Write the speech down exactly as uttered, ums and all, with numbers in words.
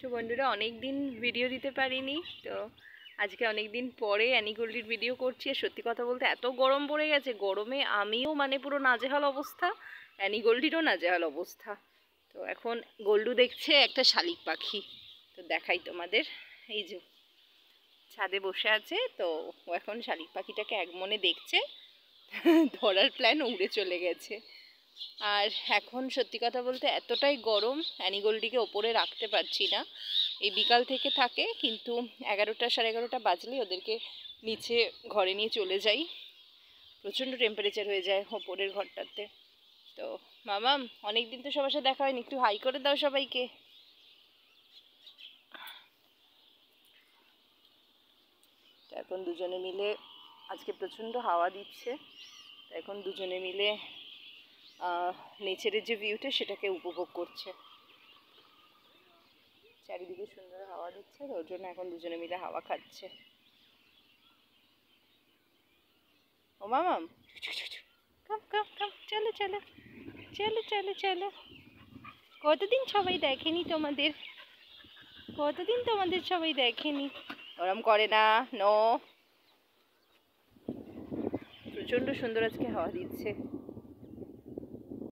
তো বন্ধুরা অনেক দিন ভিডিও দিতে পারিনি, তো আজকে অনেক দিন পরে অ্যানি গোল্ডির ভিডিও করছি। আর সত্যি কথা বলতে এত গরম পড়ে গেছে, গরমে আমিও মানে পুরো নাজেহাল অবস্থা, অ্যানি গোল্ডিরও নাজেহাল অবস্থা। তো এখন গোল্ডু দেখছে একটা শালিক পাখি, তো দেখাই তোমাদের। এই যে ছাদে বসে আছে, তো ও এখন শালিক পাখিটাকে এক মনে দেখছে, ধরার প্ল্যান উড়ে চলে গেছে। আর এখন সত্যি কথা বলতে এতটাই গরম, অ্যানি গোল্ডিকে ওপরে রাখতে পারছি না। এই বিকাল থেকে থাকে, কিন্তু এগারোটা সাড়ে এগারোটা বাজলেই ওদেরকে নিচে ঘরে নিয়ে চলে যাই। প্রচণ্ড টেম্পারেচার হয়ে যায় ওপরের ঘরটাতে। তো মামাম, অনেক দিন তো সবার সাথে দেখা হয়নি, একটু হাই করে দাও সবাইকে। এখন দুজনে মিলে, আজকে প্রচণ্ড হাওয়া দিচ্ছে, তো এখন দুজনে মিলে নেচারের যে ভিউটা সেটাকে উপভোগ করছে। চারিদিকে সুন্দর হাওয়া দিচ্ছে, ওর জন্য এখন দুজনে মিলে হাওয়া খাচ্ছে। ও মামাম, কাম কাম কাম, চলো চলো চলো চলো চলো। কতদিন সবাই দেখেনি তোমাদের, কতদিন তোমাদের সবাই দেখেনি। ওরম করে না, নো। প্রচণ্ড সুন্দর আজকে হাওয়া দিচ্ছে।